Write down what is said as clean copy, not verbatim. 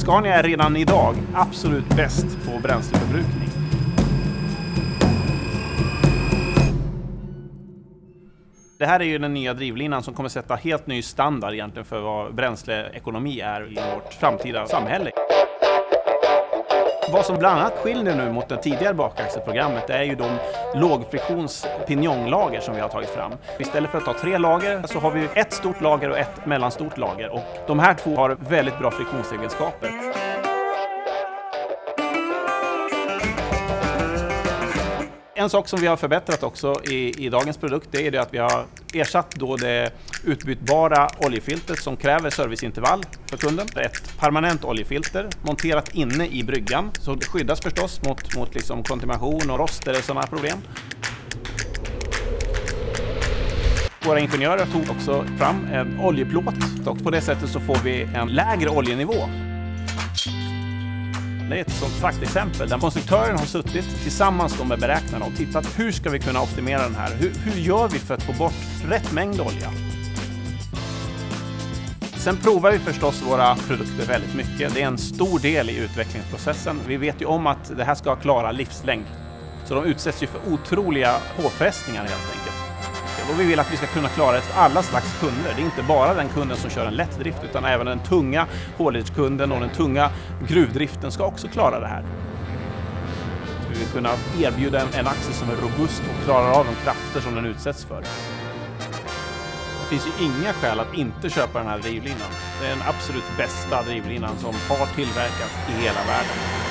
Scania är redan idag absolut bäst på bränsleförbrukning. Det här är ju den nya drivlinan som kommer sätta helt ny standard egentligen för vad bränsleekonomi är i vårt framtida samhälle. Vad som bland annat skiljer nu mot det tidigare bakaxelprogrammet är ju de lågfriktions pinjonglager som vi har tagit fram. Istället för att ha 3 lager så har vi ett stort lager och ett mellanstort lager, och de här 2 har väldigt bra friktionsegenskaper. En sak som vi har förbättrat också i dagens produkt, det är det att vi har ersatt då det utbytbara oljefiltret som kräver serviceintervall för kunden. Ett permanent oljefilter monterat inne i bryggan, så det skyddas förstås mot liksom kontamination och rost eller sådana problem. Våra ingenjörer tog också fram en oljeplåt, och på det sättet så får vi en lägre oljenivå. Det är ett sådant praktexempel där konstruktören har suttit tillsammans med beräknarna och tittat hur ska vi kunna optimera den här. Hur gör vi för att få bort rätt mängd olja? Sen provar vi förstås våra produkter väldigt mycket. Det är en stor del i utvecklingsprocessen. Vi vet ju om att det här ska klara livslängd. Så de utsätts ju för otroliga påfrestningar helt enkelt. Och vi vill att vi ska kunna klara det för alla slags kunder. Det är inte bara den kunden som kör en lätt drift, utan även den tunga haulage-kunden och den tunga gruvdriften ska också klara det här. Vi vill kunna erbjuda en axel som är robust och klarar av de krafter som den utsätts för. Det finns ju inga skäl att inte köpa den här drivlinan. Det är den absolut bästa drivlinan som har tillverkats i hela världen.